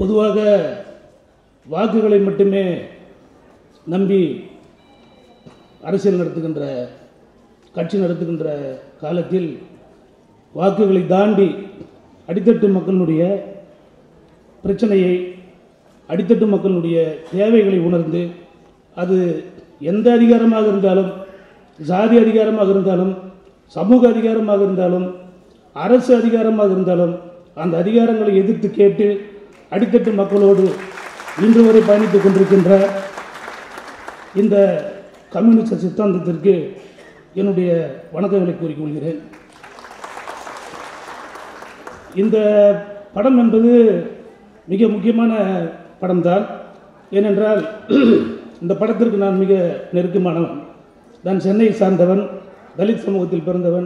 பொதுவாக வாக்குகளை மட்டுமே நம்பி அரசியல் நடத்துகின்ற கட்சி நடத்துகின்ற காலத்தில் வாக்குகளை தாண்டி அடித்தட்டு மக்களுடைய பிரச்சனையை, அடித்தட்டு மக்களுடைய தேவைகளை உணர்ந்து, அது எந்த அதிகாரமாக இருந்தாலும், சாதி அதிகாரமாக இருந்தாலும், சமூக அதிகாரமாக இருந்தாலும், அரசு அதிகாரமாக இருந்தாலும், அந்த அதிகாரங்களை எதிர்த்து கேட்டு அடித்தட்டு மக்களோடு இன்று வரை பயணித்துக் கொண்டிருக்கின்ற இந்த கம்யூனிஸ்ட் சித்தாந்தத்திற்கு என்னுடைய வணக்கங்களை கூறிக்கொள்கிறேன். இந்த படம் என்பது மிக முக்கியமான படம்தான். ஏனென்றால் இந்த படத்திற்கு நான் மிக நெருக்கமானவன். நான் சென்னையை சார்ந்தவன், தலித் சமூகத்தில் பிறந்தவன்,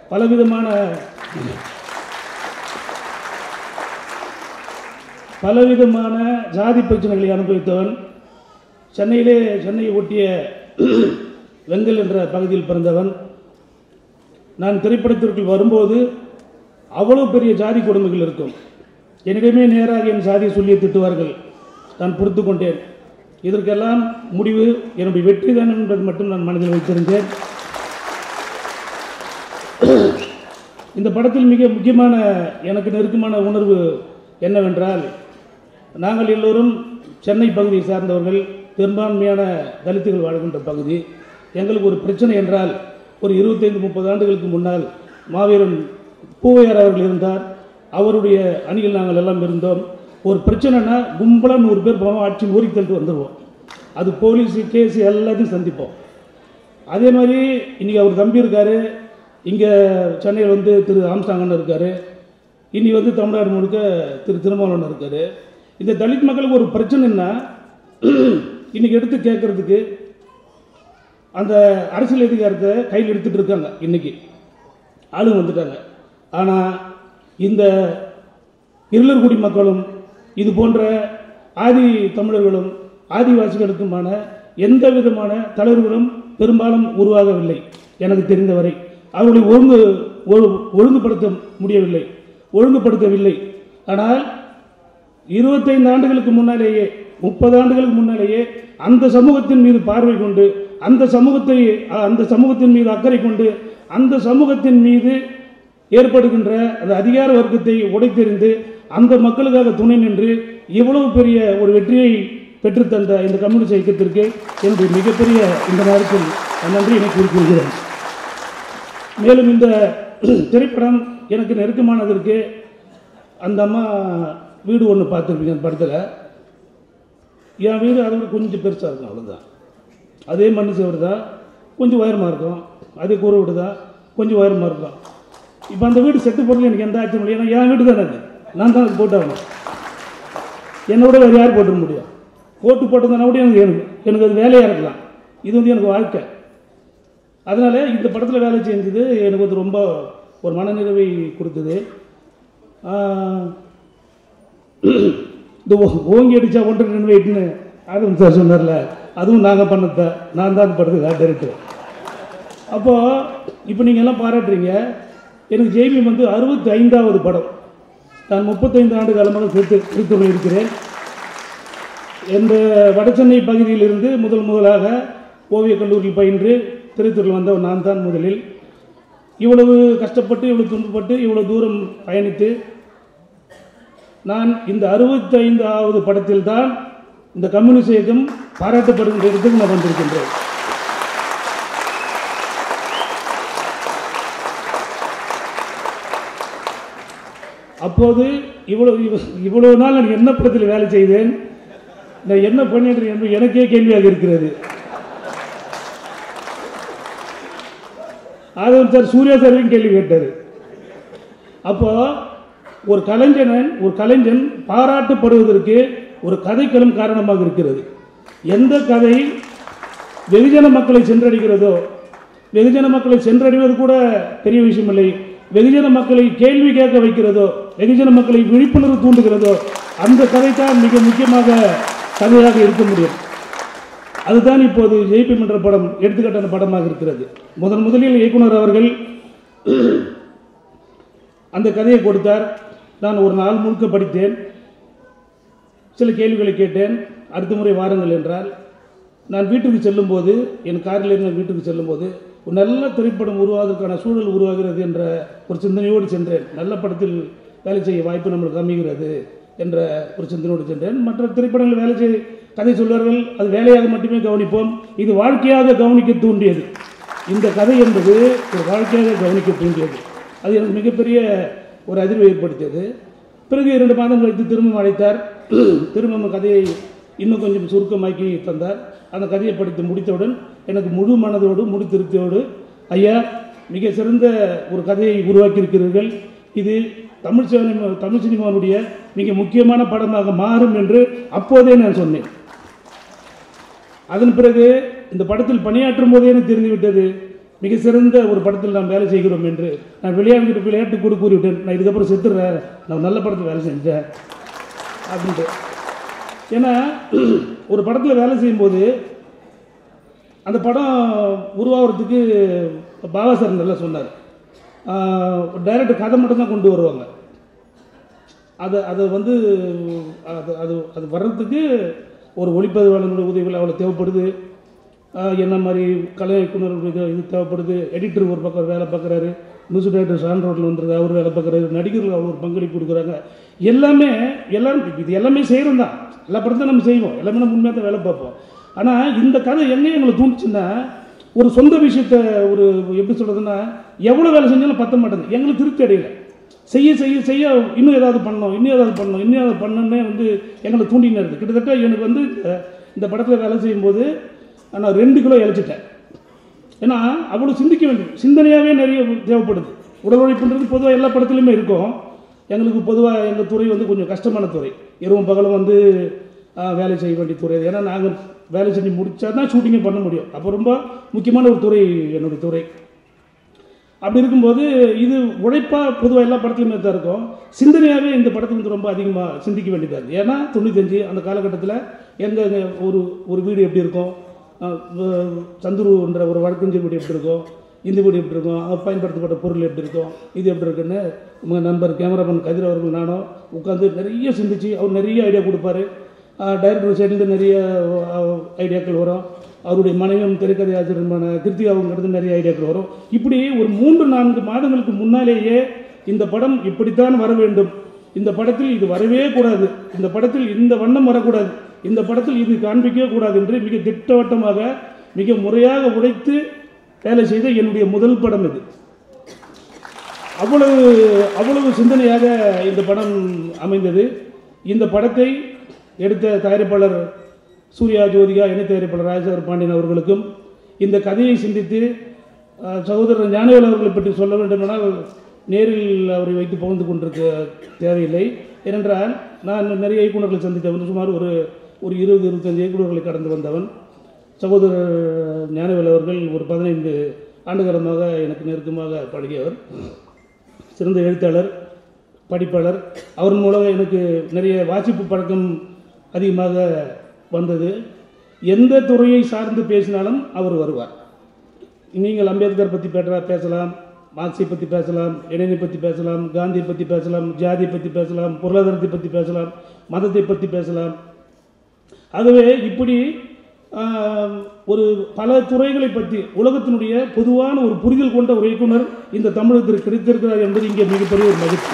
பலவிதமான ஜாதி பிரச்சனைகளை அனுபவித்தவன். சென்னையை ஒட்டிய வெங்கல் என்ற பகுதியில் பிறந்தவன். நான் திரைப்படத்திற்குள் வரும்போது அவ்வளவு பெரிய ஜாதி கொடுமைகள் இருக்கும். என்னிடமே நேராக என் சாதியை சொல்லி திட்டுவார்கள். நான் பொறுத்து கொண்டேன். இதற்கெல்லாம் முடிவு என்னுடைய வெற்றி தான் என்பது மட்டும் நான் மனதில் வைத்திருந்தேன். இந்த படத்தில் மிக முக்கியமான எனக்கு நெருக்கமான உணர்வு என்னவென்றால், நாங்கள் எல்லோரும் சென்னை பகுதியை சார்ந்தவர்கள், பெரும்பான்மையான தலித்துகள் வாழ்கின்ற பகுதி. எங்களுக்கு ஒரு பிரச்சனை என்றால், ஒரு 25-30 ஆண்டுகளுக்கு முன்னால் மாவீரன் பூவையார் அவர்கள் இருந்தார். அவருடைய அணியில் நாங்கள் எல்லாம் இருந்தோம். ஒரு பிரச்சனைனா கும்பலாக 100 பேர் போவோம், ஆட்சி ஊறி தள்ளிட்டு வந்துடுவோம். அது போலீஸு, கேஸு எல்லாத்தையும் சந்திப்போம். அதே மாதிரி இன்றைக்கி அவர் தம்பி இருக்கார், இங்கே சென்னையில் வந்து திரு ஆம்ஸ்டாங்கன்னு இருக்கார், இனி வந்து தமிழ்நாடு முழுக்க திரு திருமாவளவன் இருக்கார். இந்த தலித் மக்களுக்கு ஒரு பிரச்சனைன்னா இன்றைக்கி எடுத்து கேட்குறதுக்கு அந்த அரசியல் அதிகாரத்தை கையில் எடுத்துகிட்டு இருக்காங்க. இன்றைக்கி ஆளுங்க வந்துட்டாங்க. ஆனால் இந்த இருளர்குடி மக்களும் இது போன்ற ஆதி தமிழர்களும் ஆதிவாசிகளுக்குமான எந்த விதமான தளர்வுகளும் பெரும்பாலும் உருவாகவில்லை. எனக்கு தெரிந்தவரை அவர்களை ஒழுங்குபடுத்தவில்லை. ஆனால் 25 ஆண்டுகளுக்கு முன்னாலேயே, 30 ஆண்டுகளுக்கு முன்னாலேயே அந்த சமூகத்தின் மீது பார்வை கொண்டு, அந்த சமூகத்தின் மீது அக்கறை கொண்டு, அந்த சமூகத்தின் மீது ஏற்படுகின்ற அந்த அதிகார வர்க்கத்தை உடைத்தெறிந்து அந்த மக்களுக்காக துணை நின்று இவ்வளவு பெரிய ஒரு வெற்றியை பெற்றுத்தந்த இந்த கம்யூனிஸ்ட் இயக்கத்திற்கு என்னுடைய மிகப்பெரிய இந்த நேரத்தில் நன்றியினை கூறிக்கொள்கிறேன். மேலும் இந்த திரைப்படம் எனக்கு நெருக்கமானதற்கு, அந்த அம்மா வீடு ஒன்று பார்த்துருப்பீங்க அந்த படத்தில். என் வீடு அதை விட கொஞ்சம் பெருசாக இருக்கும், அவ்வளோதான். அதே மண் சேவர் தான், கொஞ்சம் உயரமாக இருக்கும். அதே கூரை வீடு தான், கொஞ்சம் உயரமாக இருக்கும். இப்போ அந்த வீடு செட்டு போடுறது எனக்கு எந்த ஆட்சியும் முடியும். ஏன்னா என் வீடு தானே அது, நான் தான் அது போட்டாகணும். என்னோட வேறு யார் போட்டுக்க முடியும்? போட்டிருந்தா கூட எனக்கு அது வேலையாக இருக்கலாம். இது வந்து எனக்கு வாழ்க்கை. அதனால் இந்த படத்தில் வேலை செஞ்சது எனக்கு வந்து ரொம்ப ஒரு மனநிறைவை கொடுத்தது. இந்த ஓங்கி அடித்தா 1.5 வெயிட்னு ஆதம் சார் சொன்னார்ல, அதுவும் நாங்கள் பண்ணதான். நான் தான் அந்த படத்துக்கு டைரக்டர். அப்போது இப்போ நீங்கள் எல்லாம் பாராட்டுறீங்க. எனக்கு ஜெய்பீம் வந்து 65வது படம். நான் 35 ஆண்டு காலமாக திருத்துறையில் இருக்கிறேன். இந்த வடசென்னை பகுதியிலிருந்து முதலாக ஓவியக் கல்லூரியில் பயின்று திருத்துறையில் வந்தவர் நான் தான் முதலில். இவ்வளவு கஷ்டப்பட்டு, இவ்வளவு துன்பப்பட்டு, இவ்வளவு தூரம் பயணித்து நான் இந்த 65வது படத்தில் தான் இந்த கம்யூனிஸ்ட் இயக்கம் பாராட்டப்படுகின்ற இடத்துக்கு நான் வந்திருக்கின்றேன். அப்போது இவ்வளவு நாள் நான் என்ன படத்தில் வேலை செய்தேன், நான் என்ன பண்ணிட்டு என்று எனக்கே கேள்வியாக இருக்கிறது. ஆதவன் சார், சூர்யா சாரையும் கேள்வி கேட்டார். அப்போ ஒரு கலைஞன் பாராட்டப்படுவதற்கு ஒரு கதைக்களம் காரணமாக இருக்கிறது. எந்த கதை வெகுஜன மக்களை சென்றடைகிறதோ, வெகுஜன மக்களை சென்றடைவது கூட பெரிய விஷயம் இல்லை, வெகுஜன மக்களை கேள்வி கேட்க வைக்கிறதோ, வெகுஜன மக்களை விழிப்புணர்வு தூண்டுகிறதோ, அந்த கதை தான் மிக முக்கியமாக கதையாக இருக்க முடியும். அதுதான் இப்போது ஜெய்பீம் என்ற படம் எடுத்துக்காட்டான படமாக இருக்கிறது. முதலில் இயக்குனர் அவர்கள் அந்த கதையை கொடுத்தார். நான் ஒரு நாள் முழுக்க படித்தேன். சில கேள்விகளை கேட்டேன். அடுத்த முறை வாருங்கள் என்றால், நான் வீட்டுக்கு செல்லும்போது, என் காரில் இருந்து வீட்டுக்கு செல்லும்போது, ஒரு நல்ல திரைப்படம் உருவாவதற்கான சூழல் உருவாகிறது என்ற ஒரு சிந்தனையோடு சென்றேன். நல்ல படத்தில் வேலை செய்ய வாய்ப்பு நம்மளுக்கு அமைகிறது என்ற ஒரு சிந்தனையோடு சென்றேன். மற்ற திரைப்படங்கள் வேலை செய்ய கதை சொல்வார்கள், அது வேலையாக மட்டுமே கவனிப்போம். இது வாழ்க்கையாக கவனிக்க தூண்டியது. இந்த கதை என்பது ஒரு வாழ்க்கையாக கவனிக்க தூண்டியது. அது எனக்கு மிகப்பெரிய ஒரு அதிர்வை ஏற்படுத்தியது. பிறகு 2 மாதம் கழித்து திரும்பவும் அழைத்தார். திரும்பவும் கதையை இன்னும் கொஞ்சம் சுருக்கமாக்கி தந்தார். அந்த கதையை படித்து முடித்தவுடன் எனக்கு முழு மனதோடு முழு திருப்தியோடு, ஐயா, மிக சிறந்த ஒரு கதையை உருவாக்கியிருக்கிறீர்கள், இது தமிழ் சினிமாவுடைய மிக முக்கியமான படமாக மாறும் என்று அப்போதே நான் சொன்னேன். அதன் பிறகு இந்த படத்தில் பணியாற்றும் போதே எனக்கு தெரிந்துவிட்டது, மிக சிறந்த ஒரு படத்தில் நாம் வேலை செய்கிறோம் என்று. நான் விளையாட்டு கூட கூறிவிட்டேன், நான் இதுக்கப்புறம் செத்துடுறேன், நான் நல்ல படத்தில் வேலை செஞ்சேன் அப்படின்ட்டு. ஏன்னா ஒரு படத்தில் வேலை செய்யும்போது அந்த படம் உருவாகிறதுக்கு பாபா சார் நல்லா சொன்னார், டைரக்டர் கதை மட்டும்தான் கொண்டு வருவாங்க. அதை வந்து அது வர்றதுக்கு ஒரு ஒளிப்பதிவாளர்களுடைய உதவிகள் அவ்வளோ தேவைப்படுது. என்ன மாதிரி கலை இயக்குநர்களுடைய இது தேவைப்படுது. எடிட்டர் ஒரு பக்கம் வேலை பார்க்குறாரு, மியூசிக் டைரக்டர் சான் ரோட்டில் வந்துருது, அவர் வேலை பார்க்குறாரு, நடிகர்கள் அவ்வளோ ஒரு பங்களிப்பு கொடுக்குறாங்க. எல்லாரும் இது எல்லாமே செய்கிறோம் தான், எல்லா படத்தையும் நம்ம செய்வோம், எல்லாமே நம்ம உண்மையாக தான் வேலை பார்ப்போம். ஆனால் இந்த கதை எங்கே எங்களை தூண்டுச்சுன்னா, ஒரு சொந்த விஷயத்தை ஒரு எப்படி சொல்கிறதுன்னா, எவ்வளோ வேலை செஞ்சாலும் பத்த மாட்டேங்குது, எங்களுக்கு திருப்தி அடையலை. செய்ய செய்ய செய்ய இன்னும் ஏதாவது பண்ணணும், இன்னும் ஏதாவது பண்ணணுன்னே வந்து எங்களை தூண்டின்னு இருக்குது. கிட்டத்தட்ட எனக்கு வந்து இந்த படத்தில் வேலை செய்யும்போது நான் 2 கிலோ இழைச்சிட்டேன். ஏன்னா அவ்வளோ சிந்திக்க வேண்டும், சிந்தனையாகவே நிறைய தேவைப்படுது. உடல் உழைப்புன்றது பொதுவாக எல்லா படத்துலையுமே இருக்கும். எங்களுக்கு பொதுவாக எங்கள் துறை வந்து கொஞ்சம் கஷ்டமான துறை, இரவும் பகலும் வந்து வேலை செய்ய வேண்டிய துறை. ஏன்னா நாங்கள் வேலை செஞ்சு முடித்தா தான் ஷூட்டிங்கே பண்ண முடியும். அப்போ ரொம்ப முக்கியமான ஒரு துறை என்னுடைய துறை. அப்படி இருக்கும்போது இது உழைப்பாக பொதுவாக எல்லா படத்துலையுமே தான் இருக்கும். சிந்தனையாகவே இந்த படத்துக்கு வந்து ரொம்ப அதிகமாக சிந்திக்க வேண்டியதாக இருக்குது. ஏன்னா 95 அந்த காலகட்டத்தில் எங்கள் ஒரு வீடு எப்படி இருக்கும், சந்துருன்ற ஒரு வழக்கஞ்சு வீடு எப்படி இருக்கும், இந்த வீடு எப்படி இருக்கும், பயன்படுத்தப்பட்ட பொருள் எப்படி இருக்கும், இது எப்படி இருக்குன்னு உங்கள் நண்பர் கேமராமேன் கதிர் அவர்கள் நானும் உட்காந்து நிறைய சிந்திச்சு, அவர் நிறைய ஐடியா கொடுப்பாரு. டைரக்டர் சைட்லேருந்து நிறைய ஐடியாக்கள் வரும். அவருடைய மனைவியும் திரைக்கதை ஆசிரியருமான கிருத்திகாவுங்கிறது நிறைய ஐடியாக்கள் வரும். இப்படி ஒரு 3-4 மாதங்களுக்கு முன்னாலேயே இந்த படம் இப்படித்தான் வர வேண்டும், இந்த படத்தில் இது வரவே கூடாது, இந்த படத்தில் இந்த வண்ணம் வரக்கூடாது, இந்த படத்தில் இது காண்பிக்கவே கூடாது என்று மிக திட்டவட்டமாக மிக முறையாக உழைத்து வேலை செய்த என்னுடைய முதல் படம் இது. அவ்வளவு சிந்தனையாக இந்த படம் அமைந்தது. இந்த படத்தை எடுத்த தயாரிப்பாளர் சூர்யா ஜோதிகா, இணை தயாரிப்பாளர் ராஜசேகர் பாண்டியன் அவர்களுக்கும், இந்த கதையை சிந்தித்து சகோதரர் ஞானவேல் அவர்களை பற்றி சொல்ல வேண்டுமானால் நேரில் அவரை வைத்து பகிர்ந்து கொண்டிருக்க தேவையில்லை. ஏனென்றால் நான் நிறைய இயக்குநர்களை சந்தித்தவன், சுமார் ஒரு 20-25 இயக்குநர்களை கடந்து வந்தவன். சகோதரர் ஞானவேல் அவர்கள் ஒரு 15 ஆண்டுகாலமாக எனக்கு நெருக்கமாக பழகியவர். சிறந்த எழுத்தாளர், படிப்பாளர். அவர் மூலம் எனக்கு நிறைய வாசிப்பு பழக்கம் அதிகமாக வந்தது. எந்த துறையை சார்ந்து பேசினாலும் அவர் வருவார். நீங்கள் அம்பேத்கர் பற்றி பேசலாம், மார்க்ஸை பற்றி பேசலாம், இளைஞரை பற்றி பேசலாம், காந்தியை பற்றி பேசலாம், ஜாதியை பற்றி பேசலாம், பொருளாதாரத்தை பற்றி பேசலாம், மதத்தை பற்றி பேசலாம். ஆகவே இப்படி ஒரு பல துறைகளை பற்றி உலகத்தினுடைய பொதுவான ஒரு புரிதல் கொண்ட ஒரு இயக்குனர் இந்த தமிழகத்திற்கு கிடைத்திருக்கிறார் என்பது இங்கே மிகப்பெரிய ஒரு மகிழ்ச்சி.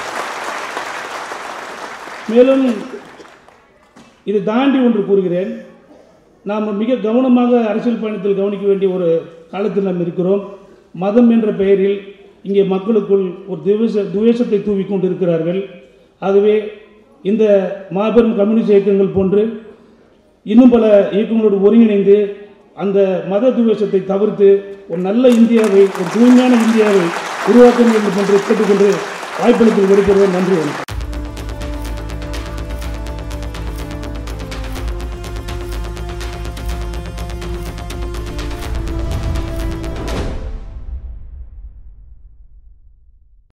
மேலும் இதை தாண்டி ஒன்று கூறுகிறேன், நாம் மிக கவனமாக அரசியல் பயணத்தில் கவனிக்க வேண்டிய ஒரு காலத்தில் நாம் இருக்கிறோம். மதம் என்ற பெயரில் இங்கே மக்களுக்குள் ஒரு துவேஷத்தை தூவி கொண்டு இருக்கிறார்கள். ஆகவே இந்த மாபெரும் கம்யூனிஸ்ட் இயக்கங்கள் போன்று இன்னும் பல இயக்கங்களோடு ஒருங்கிணைந்து அந்த மத துவேஷத்தை தவிர்த்து ஒரு நல்ல இந்தியாவை, ஒரு தூய்மையான இந்தியாவை உருவாக்க வேண்டும் என்று கேட்டுக்கொண்டு வாய்ப்பளித்து விடுக்கிறேன். நன்றி.